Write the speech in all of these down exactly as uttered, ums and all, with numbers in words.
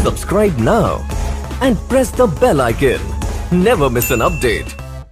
Subscribe now and press the bell icon. Never miss an update.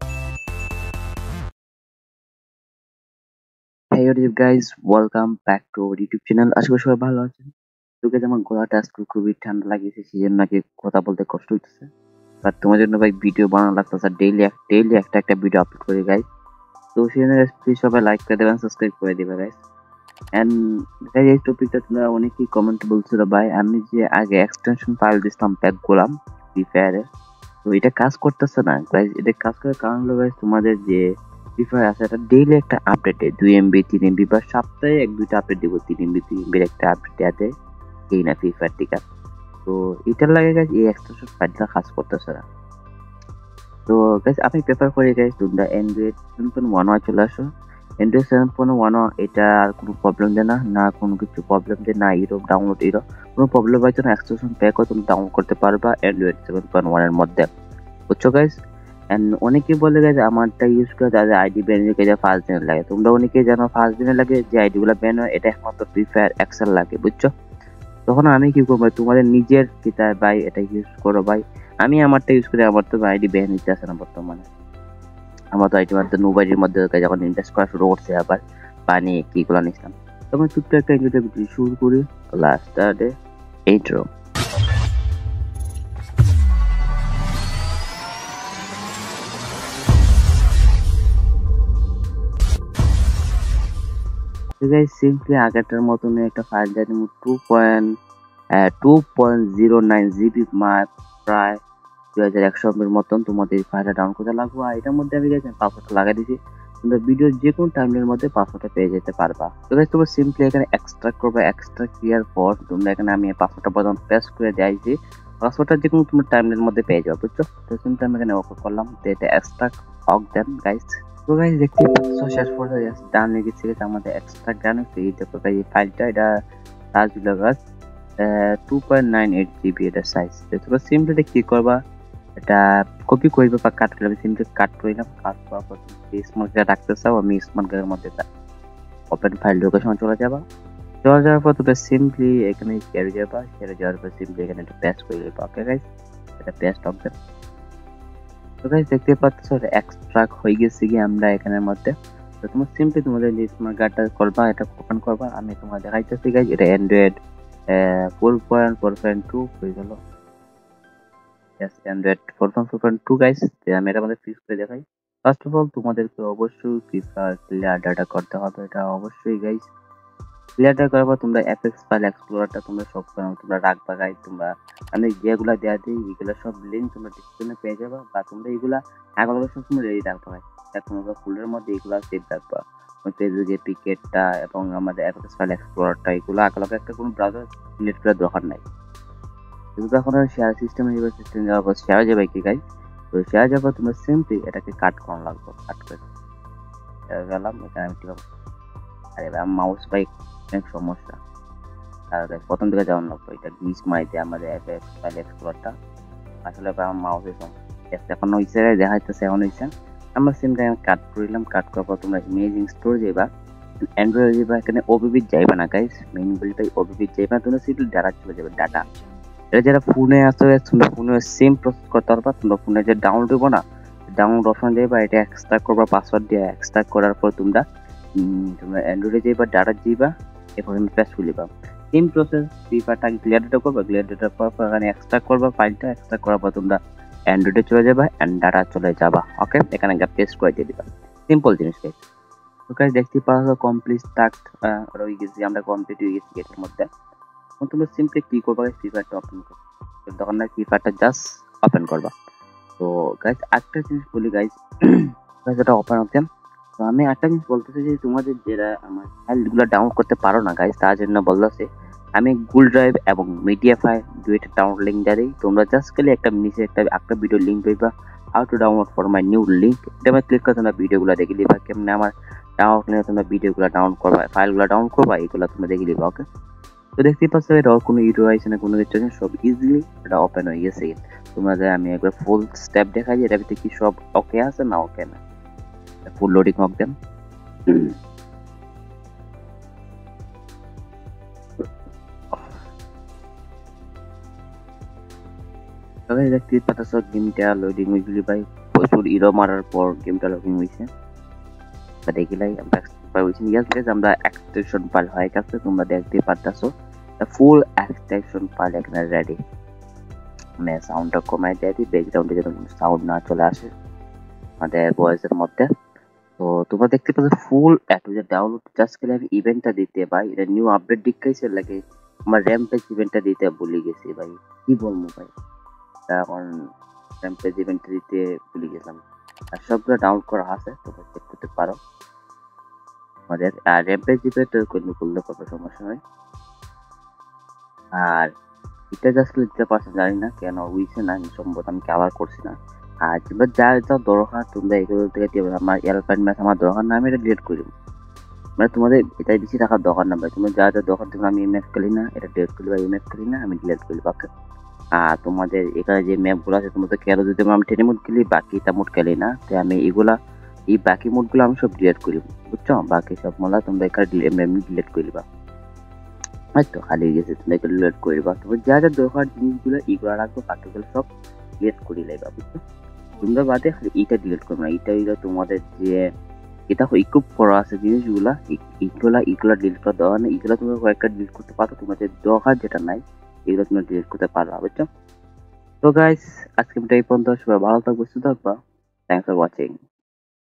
Hey what is up guys, welcome back to our YouTube channel. আশা করি সবাই ভালো আছেন। তো guys আমার গলাটা আজকে খুবই ঠান্ডা লাগিয়েছে, সেজন্য নাকি কথা বলতে কষ্ট হচ্ছে। আর তোমার জন্য ভাই ভিডিও বানানো লাগতেছে, ডেইলি ডেইলি একটা একটা ভিডিও আপলোড করি গাইস। তো সেজন্য প্লিজ সবাই লাইক করে দেবেন, সাবস্ক্রাইব করে দিবেন গাইস। এন্ড গাইস এই টপিকটা তোমরা অনেকেই কমেন্ট বলছিল ভাই, আমি যে আগে এক্সটেনশন ফাইল দিতাম প্যাক গোলাম ফ্রি ফায়ারে, তো এটা কাজ করতেছে না গাইস। এটা কাজ করার কারণ হলো গাইস, তোমাদের যে ফ্রি ফায়ার আছে এটা ডেইলি একটা আপডেটে দুই এমবি তিন এমবি বা সপ্তাহে এক দুইটা আপডেট দিব, তিন এমবি তিন এমবির একটা আপডেট আছে এই না ফ্রি ফায়ার টিকা। তো এটার লাগে গাইস এই এক্সটেনশন ফাইলটা কাজ করতেছে না। তো গাইস আমি প্রেফার করি গাইস তোমরা অ্যান্ড্রয়েড সেভেন পয়েন্ট ওয়ান চলে আসো। অ্যান্ড্রয়েড সেভেন পয়েন্ট ওয়ান এটা আর কোনো প্রবলেম দেয় না, না কোনো কিছু প্রবলেম দেয় না, ইরো ডাউনলোড ইরো কোনো প্রবলেম হয় না। এক্সটেনশন প্যাকও তুমি ডাউনলোড করতে পারবা অ্যান্ড্রয়েড সেভেন পয়েন্ট ওয়ান এর মধ্যে, বুঝছো গাইস। এন্ড অনেকে বলে গাইস আমারটা ইউজ করে তাদের আইডি ব্যান হয়ে যায় ফার্স্ট দিনে লাগে। তোমরা অনেকে জানো ফার্স্ট দিনে লাগে যে আইডি গুলো ব্যান হয়, এটা একমাত্র ফ্রি ফায়ার এক্সেল লাগে, বুঝছো। তখন আমি কি করবো, তোমাদের নিজের কিতা ভাই এটা ইউজ করো ভাই। আমি আমারটা ইউজ করি, আমার তো আইডি ব্যান হইতে আসে না বর্তমানে। আমার তো আইডি মধ্যে নোবাইডির মধ্যে যখন ইনভেস্ট করা শুরু করছে আবার পানি কি গুলো নিছিলাম, তখন ছোট্ট একটা ইন্টারভিউ শুরু করি। Last day intro. Guys simply আগেরটার মতন একটা ফাইল দিয়ে তুমি two point two point zero nine GB প্রায় দুই হাজার একশো এর মতন তোমাদের এই ফাইলটা ডাউনলোড করতে লাগবে। আর এটার মধ্যে আমি গেছি পাসওয়ার্ডটা লাগাই দিয়েছি, তোমরা ভিডিওর যে কোনো টাইমের মধ্যে পাসওয়ার্ডটা পেয়ে যেতে পারবা। তো গাইস তোমরা সিম্পলি এখানে এক্সট্রাক্ট করবে, এক্সট্রাক্ট ক্লিয়ার পর তোমরা এখানে আমি পাসওয়ার্ডটা প্রথম পেস্ট করে দিয়েছি, পাসওয়ার্ডটা যে কোনো তোমার টাইমের মধ্যে পেয়ে যাবে, বুঝছো। তো সিম্পলি আমি এখানে ওকে করলাম, তো এটা এক্সট্রাক্ট হক দেন গাইস। তো গাইস দেখতে পাচ্ছ শেষ পর্যন্ত ডান হয়ে গেছে আমাদের এক্সট্রা গান হচ্ছে। এই দেখো গাইস এই ফাইলটা এটা সাইজ হলো গাছ two point nine eight GB এটা সাইজ। তো তোমরা সিম্পলি কি করবা, এটা কপি করবে বা কাট করবে, সিম্পলি কাট করলাম। কাট করার পর তুমি স্মার্টগাগা রাখতে চাও, আমি স্মার্টগাগার মধ্যে ওপেন ফাইল লোকেশন চলে যাবা। চলে যাওয়ার পর তোমরা সিম্পলি এখানে শেয়ার যাবা, শেয়ার যাওয়ার পর সিম্পলি এখানে একটা পেস্ট করে দেবা। ওকে গাইস এটা পেস্ট হবে। তো গাইস দেখতে পাচ্ছ এটা এক্সট্রাক্ট হয়ে গেছে কি আমরা এখানের মধ্যে। তো তোমরা সিম্পলি তোমাদের যে স্মার্টগাগাটা করবা এটা ওপেন করবা। আমি তোমাদের দেখাইতেছি গাইস এটা Android four point four point two হয়ে গেল। yes Android four point four point two guys. আমি এটা আমাদের ফিক্স করে দেখাই। ফার্স্ট অফ অল তোমাদেরকে অবশ্যই ফিফার ক্লিয়ার ডাটা করতে হবে, এটা অবশ্যই গাইস। ক্লিয়ার ডাটা করার পর তোমরা এফএক্স ফাইল এক্সপ্লোরারটা তোমরা সব তোমরা রাখবা গাইস। তোমরা আমি যেগুলা দেয়া দিই এগুলো সব লিঙ্ক তোমরা ডিসক্রিপশনে পেয়ে যাবে, বা তোমরা এগুলা আগের সবসময় রেডি রাখবা ভাই। তোমরা ফুলের মধ্যে এগুলা সেভ রাখবা, ফেসবুক এপিকেটটা এবং আমাদের এফএক্স ফাইল এক্সপ্লোরারটা এগুলো আগে একটা কোনো ব্রাউজার সিলেক্ট করার দরকার নাই। এগুলো এখন শেয়ার সিস্টেমে যাবে, সিস্টেম যাওয়ার পর শেয়ার যাবে কি গাইস। তো শেয়ার যাওয়ার পর তোমরা সিম্পলি এটাকে কাট করা লাগবে, কাট করে গেলাম এখানে আমি ঠিক আছে। আরে ভাই মাউস বাই অনেক সমস্যা, আর প্রথম দিকে যাওয়ার লাগবে, এটা গ্লিচ মাইতে আমাদের এফএক্স ফাইল এক্সপ্লোরারটা আসলে আমার মাউসের সমস্যা। এখন হইছে দেখা যাচ্ছে এখন হইছে। আমরা সিমটা কাট করলাম, কাট করার পর তোমরা ইমেজিং স্টোর যাইবা, অ্যান্ড্রয়েড যাইবা, এখানে ওবিবি যাইবা না গাইস, মেইন বিলটাই ওবিবি যাইবা। তোমরা সিম্পলি ডাটা চলে যাবে, ডাটা। এটা যারা ফোনে আছে তোমরা ফোনে সেম প্রসেস করতে পারবা। তোমরা ফোনে যে ডাউনলোড দেবো না, ডাউনলোড অপশন যাইবা, এটা এক্সট্রাক্ট করবা পাসওয়ার্ড দিয়ে। এক্সট্রাক্ট করার পর তোমরা তোমরা অ্যান্ড্রয়েডে যাইবা, ডাটা যাইবা, এরপর তুমি পেস্ট করে দিবা। সেম প্রসেস ফিফাটা ক্লিয়ার ডাটা করবা, ক্লিয়ার ডাটার পর এখানে এক্সট্রাক্ট করবা ফাইলটা। এক্সট্রাক্ট করার পর তোমরা অ্যান্ড্রয়েডে চলে যাবা অ্যান্ড ডাটা চলে যাবা। ওকে এখানে পেস্ট করে দিয়ে দিবা, সিম্পল জিনিস গাইস। তো গাইস দেখতে পাচ্ছ কমপ্লিট টাস্ক হয়ে গেছে, আমরা কমপ্লিট হয়ে গেছি এটার মধ্যে। এখন তোমরা সিম্পলি কি করবা, ফিফারটা ওপেন করবা, তখন না ফিফারটা জাস্ট ওপেন করবা। তো গাইস একটা জিনিস বলি গাইস, গাইস এটা ওপেন হচ্ছে। তো আমি একটা জিনিস বলতেছি যে তোমাদের যারা আমার ফাইলগুলো ডাউনলোড করতে পারো না গাইস, তার জন্য বলতেছি আমি গুগল ড্রাইভ এবং মিডিয়া ফাইল দুইটা ডাউনলোড লিঙ্ক দিয়ে দিই। তোমরা জাস্ট খালি একটা নিচে একটা একটা ভিডিও লিঙ্ক পাইবা, how to download for my new link. এটা আমি ক্লিক করে তোমরা ভিডিওগুলো দেখে নিবা, কেমন আমার ডাউনলোড নিয়ে তোমরা ভিডিওগুলো ডাউনলোড করবা, ফাইলগুলো ডাউনলোড করবা, এগুলো তোমরা দেখে নিবা। ওকে তো দেখতেই পাচ্ছ এটা কোনো ইরো আছে না, কোনো কিছু সব ইজিলি এটা ওপেন হয়ে গেছে। তোমাদের আমি একবার ফুল স্টেপ দেখাই, এটা ভিতরে কি সব ওকে আছে না ওকে না। ফুল লোডিং হোক দেন। সবাই দেখতে পাচ্ছ গেমটা লোডিং হয়েছিল ভাই, প্রচুর ইরো মারার পর গেমটা লোডিং হয়েছে। দেখিলাই আমরা পাইছি ইয়াস গাইস, আমরা এক্সটেনশন ফাইল হয়ে গেছে, তোমরা দেখতে পাচ্ছ ফুল এক্সটেনশন ফাইল এখানে রেডি। আমি সাউন্ডটা কমাই দিই, ব্যাকগ্রাউন্ডে যেন সাউন্ড না চলে আসে আমাদের ভয়েসের মধ্যে। তো তোমরা দেখতে পাচ্ছ ফুল এটু যে ডাউনলোড জাস্ট করে আমি ইভেন্টটা দিতে ভাই, এটা নিউ আপডেট দেখাইছে লাগে আমার র্যাম্পেজ ইভেন্টটা দিতে ভুলে গেছি ভাই, কি বলবো ভাই, এখন র্যাম্পেজ ইভেন্টটা দিতে ভুলে গেছিলাম। আর সবগুলো ডাউনলোড করা আছে, তোমরা চেক করতে পারো আমাদের। আর র্যাম্পেজ ইভেন্ট কোনো করলে কোনো সমস্যা নয়। আর এটা জাস্ট দিতে পারছেন জানি না কেন হইছে না, সম্ভবত আমি কাভার করছি না। আর তোমরা যা যা দরকার তোমরা এগুলো থেকে দিয়ে আমার এয়ারপ্লেন ম্যাচ আমার দরকার না, আমি এটা ডিলিট করি। মানে তোমাদের এটা বেশি টাকার দরকার না ভাই, তোমরা যা যা দরকার তোমরা আমি ম্যাপ খেলি না, এটা ডিলিট করি বা এই ম্যাপ খেলি না, আমি ডিলিট করি বাকি। আর তোমাদের এখানে যে ম্যাপগুলো আছে তোমাদের কেন যদি আমি টেনে মোড খেলি বাকিটা মোড খেলি না, তাই আমি এগুলা এই বাকি মোডগুলো আমি সব ডিলিট করি, বুঝছো? বাকি সব মোলা তোমরা এখানে এমনি ডিলিট করিবা, হয়তো খালি গেছে তুমি এগুলো ডিলিট করিবা। তোমার যা যা দরকার জিনিসগুলো এইগুলো রাখবো, বাকিগুলো সব ডিলিট করে লাইবা, বুঝছো? তোমরা বাদে খালি এইটা ডিলিট করবে না, এইটা এইটা তোমাদের যে এটা ইকুইপ করা আছে জিনিসগুলা এইগুলা এইগুলা ডিলিট করা দরকার নেই, এইগুলা তুমি কয়েকটা ডিলিট করতে পারো, তোমাদের দরকার যেটা নাই এগুলো তুমি ডিলিট করতে পারবা, বুঝছো? তো গাইস আজকে এই পর্যন্ত, সবাই ভালো থাকবো, সুস্থ থাকবা, থ্যাংকস ফর ওয়াচিং।